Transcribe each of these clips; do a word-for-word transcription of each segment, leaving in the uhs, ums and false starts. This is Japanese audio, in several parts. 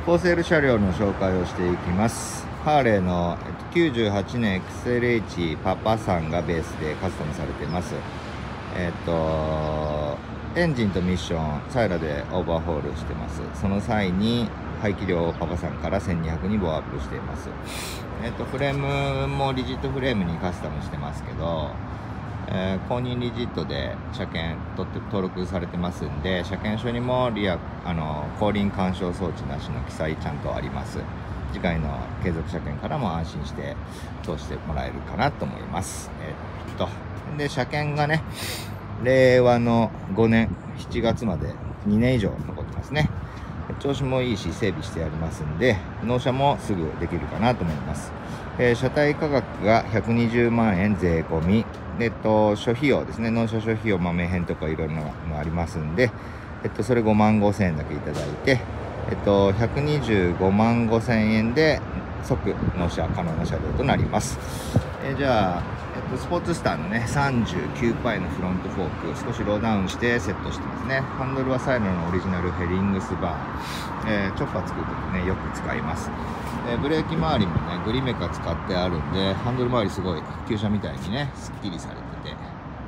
高セール車両の紹介をしていきます。ハーレーのきゅうじゅうはちねん エックスエルエイチ パパさんがベースでカスタムされています。えっとエンジンとミッションサイラでオーバーホールしてます。その際に排気量をパパさんからせんにひゃくにボアアップしています。えっとフレームもリジットフレームにカスタムしてますけど、えー、公認リジットで車検取って登録されてますんで、車検証にもリアあの後輪干渉装置なしの記載ちゃんとあります。次回の継続車検からも安心して通してもらえるかなと思います。えー、っとで車検がね、れいわのごねんしちがつまでにねん以上残ってますね。調子もいいし整備してありますんで、納車もすぐできるかなと思います。えー、車体価格がひゃくにじゅうまんえん税込み。えっと、諸費用ですね、納車諸費用、豆編とかいろいろなのありますんで、えっと、それごまんごせんえんだけいただいて、えっと、ひゃくにじゅうごまんごせんえんで即納車可能な車両となります。えー、じゃあ、えっと、スポーツスターのね、さんじゅうきゅうパイのフロントフォーク、少しローダウンしてセットしてますね。ハンドルはサイロのオリジナルヘリングスバー、えー、チョッパー作るときね、よく使います。えー、ブレーキ周りもね、グリメカ使ってあるんで、ハンドル周りすごい旧車みたいにね、すっきりされてて、うん、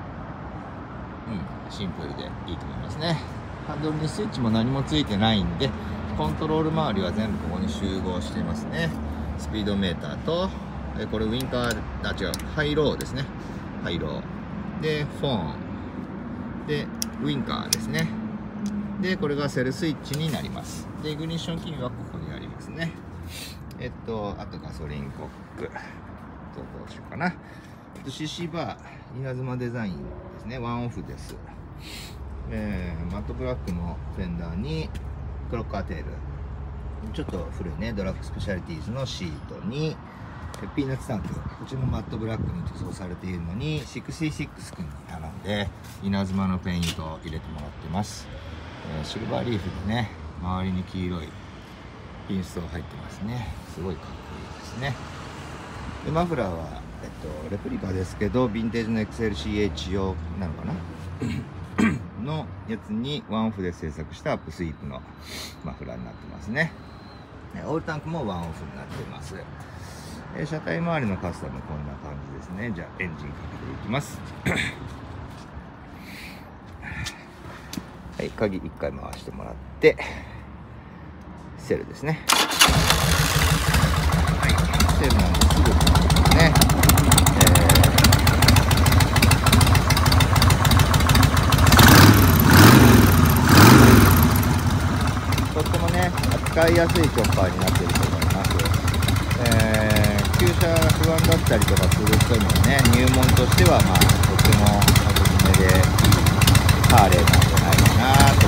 シンプルでいいと思いますね。ハンドルにスイッチも何もついてないんで、コントロール周りは全部ここに集合していますね。スピードメーターと、えー、これウインカー、あ、違う、ハイローですね。ハイロー。で、フォーン。で、ウインカーですね。で、これがセルスイッチになります。で、イグニッションキーはここにありますね。えっと、あとガソリンコック。どうしようかな。シーシー バー、稲妻デザインですね。ワンオフです。えー、マットブラックのフェンダーにクロッカーテール。ちょっと古いね、ドラッグスペシャリティーズのシートに、ピーナッツタンク。こっちもマットブラックに塗装されているのに、ろくじゅうろく君に頼んで、稲妻のペイントを入れてもらってます。えー、シルバーリーフでね、周りに黄色いピンストが入ってますね。すごいかっこいいですね。でマフラーは、えっと、レプリカですけど、ヴィンテージの エックスエルシーエイチ 用なのかなのやつにワンオフで製作したアップスイープのマフラーになってますね。オールタンクもワンオフになってます。え車体周りのカスタムこんな感じですね。じゃあエンジンかけていきます。はい、鍵いっかい回してもらって、セルですね。はい、セルなんですぐね、えー、とってもね、扱いやすいチョッパーになっていると思います。えー、旧車不安だったりとかする人にもね、入門としてはまあとてもおすすめでいいハーレーなんじゃないかなと